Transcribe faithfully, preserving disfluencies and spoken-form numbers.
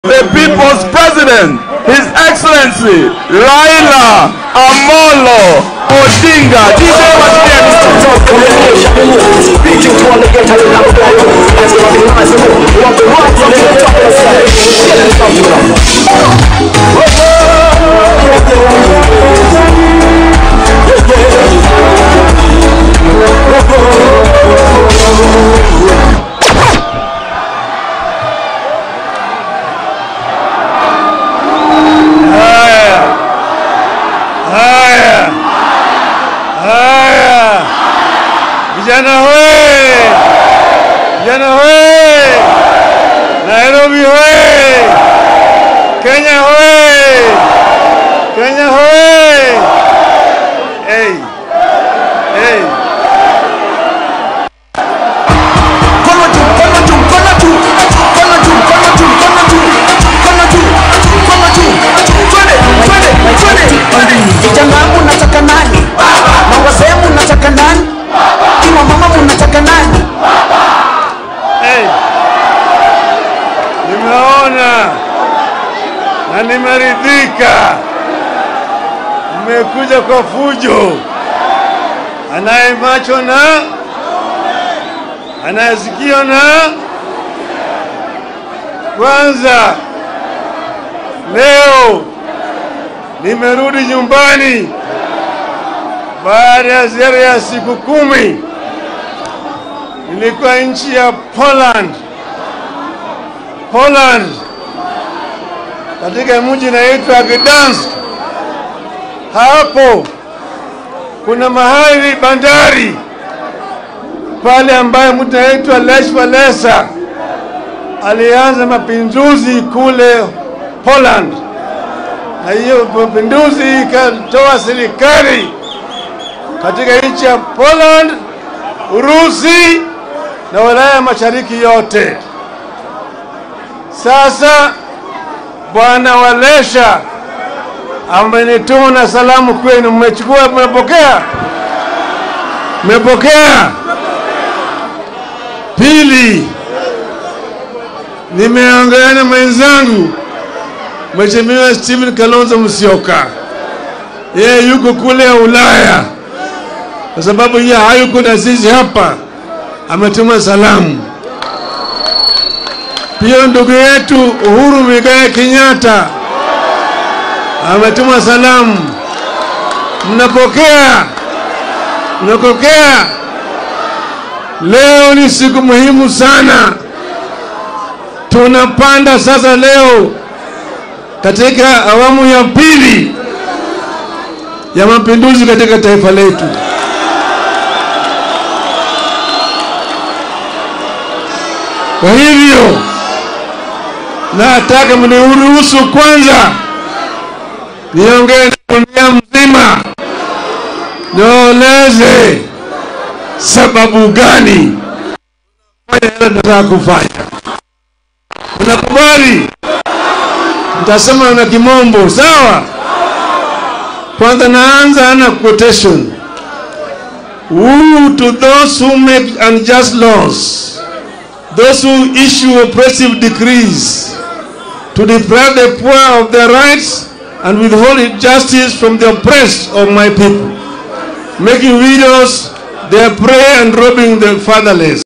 The People's President, His Excellency Raila Amolo Odinga. D J, what's Vijana hoye! Vijana hoye! Nairobi hoye! Kenya hoye! Kenya hoye! Hey! Hey! Kono tu, kono tu, kono tu, kono tu, kono tu, kono tu, kono tu, kono tu, twende, twende, twende. Vijana mnataka nani? Na wazee mnataka nani? Kina mama mnataka nani? Hey! Nimeona na nimeridhika. Mmekuja kwa fujo. Anaye macho na anayesikia na kwanza leo nimerudi nyumbani baada ya ziara ya siku kumi. Nilikuwa nchi ya Poland. Poland katika mji unaitwa Gdansk. Hapo kuna mahali bandari pale ambaye mtu anaitwa Lech Walesa alianza mapinduzi kule Poland, na hiyo mapinduzi ikatoa serikali katika nchi ya Poland, Urusi na Ulaya Mashariki yote. Sasa Bwana Walesha amenituma na salamu kwenu. Mmechukua? Mmepokea? Mmepokea? Pili, nimeongea na mwenzangu Mheshimiwa Stephen Kalonzo Musyoka. Yeye yuko kule Ulaya, kwa sababu yeye hayuko na sisi hapa, ametuma salamu. Pia ndugu yetu Uhuru Muigai Kenyatta ametuma salamu. Mnapokea? Mnapokea? Leo ni siku muhimu sana. Tunapanda sasa leo katika awamu ya pili ya mapinduzi katika taifa letu. Kwa hivyo nataka mniruhusu kwanza niongee na dunia mzima, nieleze sababu gani fanya yale nataka kufanya. Unakubali? Nitasema na kimombo, sawa? Kwanza naanza na quotation. Woe to those who make unjust laws, those who issue oppressive decrees, to deprive the poor of their rights and withhold justice from the oppressed of my people, making widows their prey and robbing the fatherless.